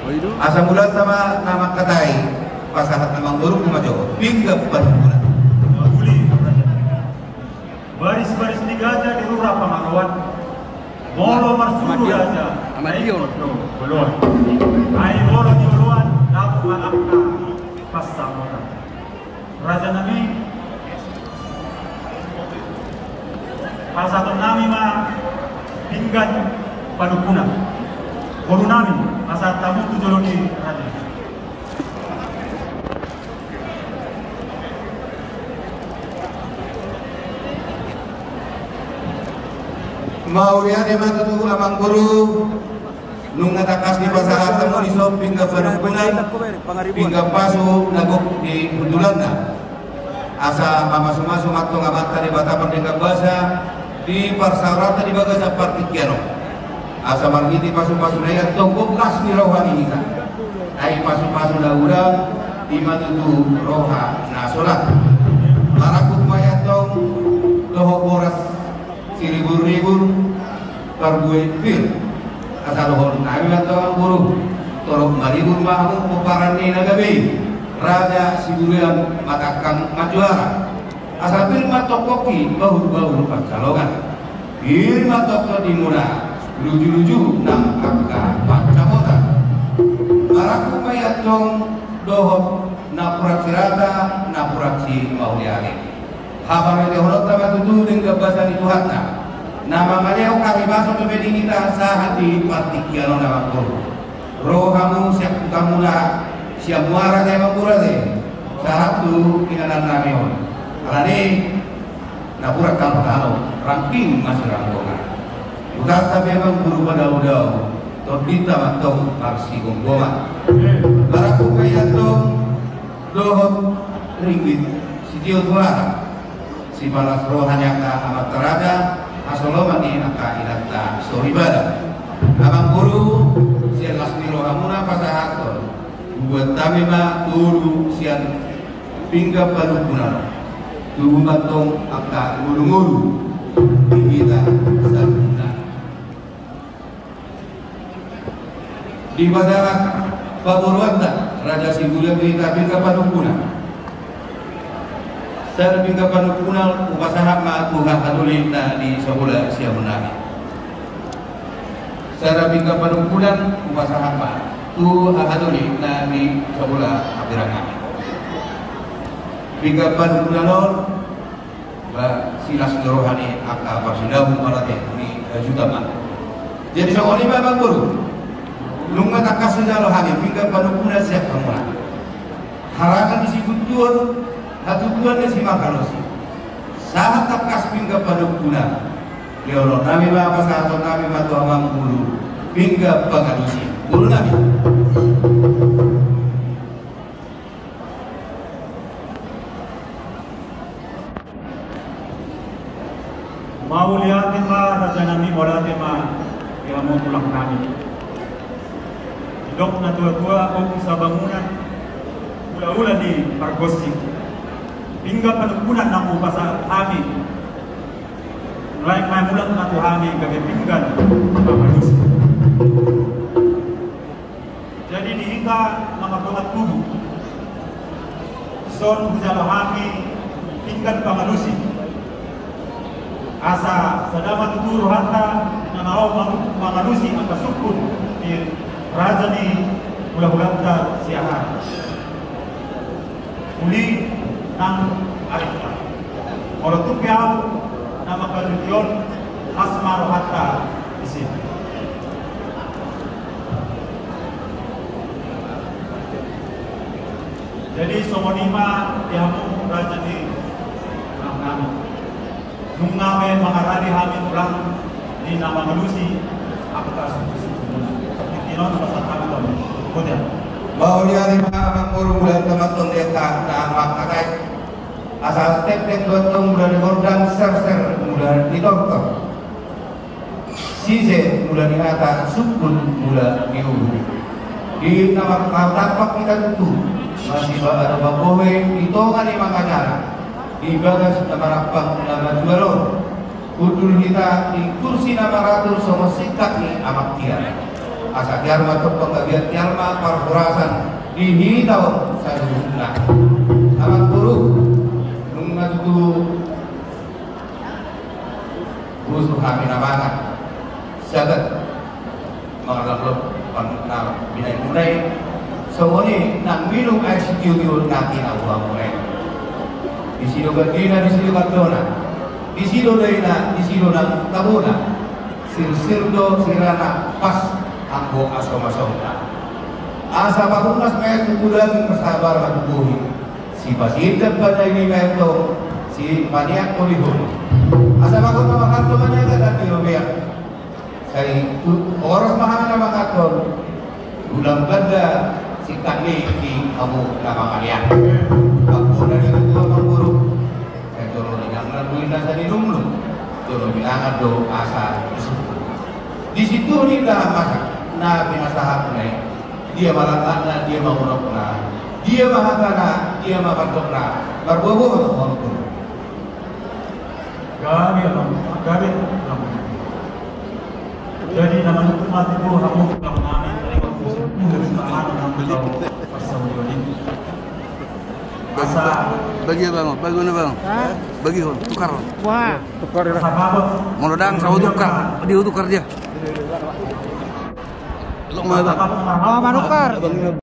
Asa mulat nama katai pasahat namang buruk kumajo pinggap panungunan. Baris-baris ni gajah di rurah pangarawan. Molo marsulu aja. Amadion. Belum. Ai molo di uluan dapat mangapka pasamona. Raja nami pasatun nami ma pinggan padukunan. Guru nami asal tamu tujoloni raja. Mau lihat emang tuh amang guru nung ngatakas di pasahat temu di sop pinggap padukunan pinggap pasu nagok di Undulanda asa mamasuk-masuk atau ngamata di batapan pinggap basa di parsarata di bagasa partikiano asa margiti pasu-pasu naya tonggok kas di rohani kita ai pasu-pasu laura di matutu roha na solat marakuk mayatong doho boras siribur-ribur kargue pil asal hon nabi atau guru torok maribur mahmu peparan ni nagabi raja siburian matakang majuara asal pil matokoki bahur-bahur pancalongan pil matok di murah luju-luju nang angka pancamota maraku mayatong dohot napurak sirata napurak si mauliari habar itu horot tamat tutu dengan bahasa itu hatta nama maleo karibaso pemedi kita sahat di partikiano nama guru rohamu siap utamula siap muara kaya mangkura deh sahat tu inanan namion alani napurak kalpatalo ramping masih ranggongan bukan tapi emang guru pada udau torbita matong parsi gonggongan baraku kaya tong dohot ringgit sitio suara si balas rohanya ka amat terada asoloman ni aka ilata soribada abang guru si lasmi rohamuna pasahaton buat tamima tulu sian pinggap padukunan tubuh matong aka ngulu-ngulu kita sabuna di bazarak Paburwanta Raja Sigulia berita pinggap padukunan saya pinggap padukunan upasaha ma'atuha hadulin na di sabula siya menari saya pinggap padukunan upasaha ma'atuha hadulin na di sabula abirangan pinggap padukunan silas rohani aka parsudahu marate ni juta man jadi seorang lima bang guru nung matakas sudah rohani pinggap padukunan siap kamulah harangan disebut tuan hatu buannya si makalosi saat takas pinggap padukunan leolo nami bapak sahabat nami batu amang bulu pinggap pangalosi bulu nami mau lihatin mah raja nami molatin mah yang mau pulang kami dok na tua-tua o sa bangunan ula-ula di Pargosi hingga padukunan ng upasa kami mulai may mulat na ito kami gagapinggan pamalus jadi dihingga mga buhat tubo son hujala kami pinggan pamalusi asa sadama tuturo hanta na mau mamalusi ang kasukun di raja ni mula-mulanta siyahan uli nang arita kalau tupiaw na makaluyon asmaro hatta isin jadi somonima yamu raja ni kami nung namin makarali kami ulang ni nama malusi apakah susunod ikinon sa kami kami kuda mau lihat amang guru bulan teman-teman dia tak makai asal tep-tep doang bulan dikordan ser-ser bulan ditonton sise bulan dihata sukun bulan diuru di nama tapak kita itu masih ada babowe itu kan lima kacara di bagas nama rapang nama jualor kudul kita di kursi nama ratu sama sikap ni amak tiara asa tiarma topang gabiat tiarma parpurasan dihitaw sa duhuna amang guru nung natutu gusto kami namangan sagat mga laklop na binay-bunay so ini nang minum air setiyo-tiyo natin ang buwang mulay disino gandina, disino gandona disino na disino ng tabuna sirsirdo sirana pas ang buong aso-masong asa parunas may tutulang masabar matutuhin si pasitag pa na inimento si maniak kolihon asa bakit mamakanto man niya agad ang nilumiyak Kaya oras mahal na makaton, ulang ganda si kami di kamu na makalian. Pagpuna ni ketua pemburu, saya turun yang laluin nasa dinumlum, turun bilangan do asa disitu. Di situ ni dah masak na pinasahap na dia malangkat na dia mahunok na, dia mahata na dia makantok na, berbobo untuk gabi jadi nama hukumat itu kamu kalau namin mereka kesusahan atau persaudara asa bagi bang, bagaimana bang? Bagi tukar. Wah, tukar. Mau ledang sawo tukar, dia tukar dia. Lo mau bang? oh manukar.